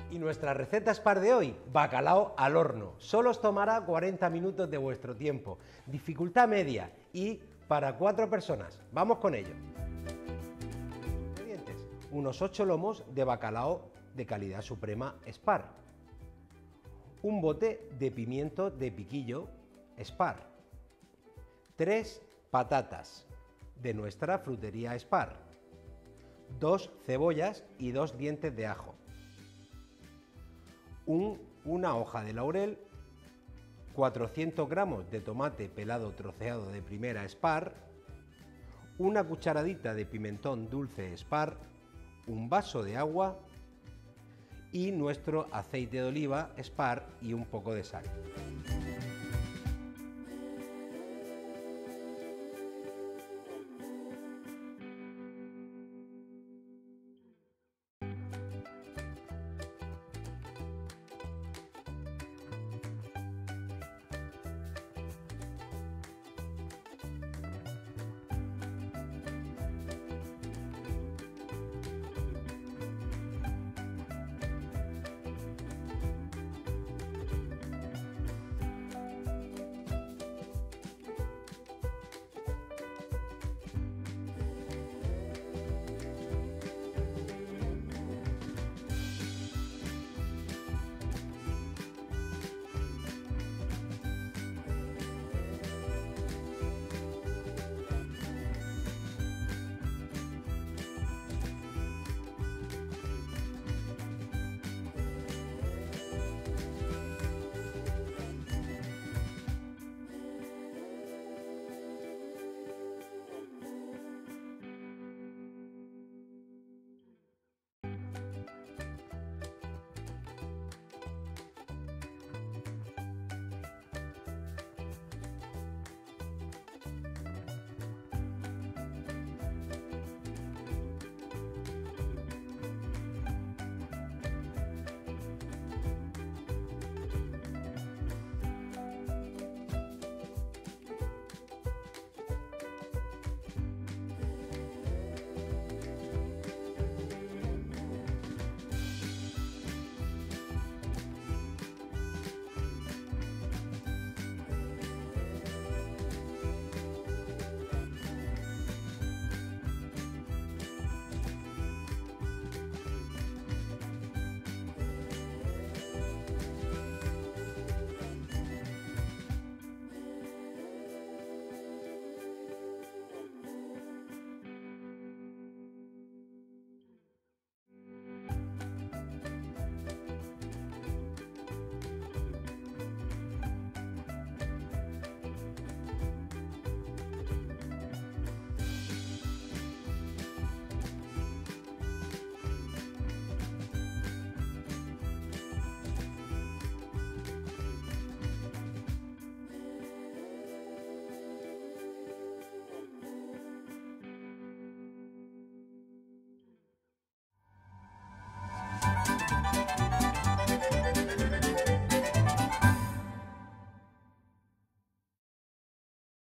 Y nuestra receta Spar de hoy, bacalao al horno. Solo os tomará 40 minutos de vuestro tiempo. Dificultad media y para 4 personas. Vamos con ello. Ingredientes: unos 8 lomos de bacalao de calidad suprema Spar. Un bote de pimiento de piquillo Spar. 3 patatas de nuestra frutería Spar. 2 cebollas y 2 dientes de ajo. Una hoja de laurel, 400 gramos de tomate pelado troceado de primera Spar, una cucharadita de pimentón dulce Spar, un vaso de agua y nuestro aceite de oliva Spar y un poco de sal.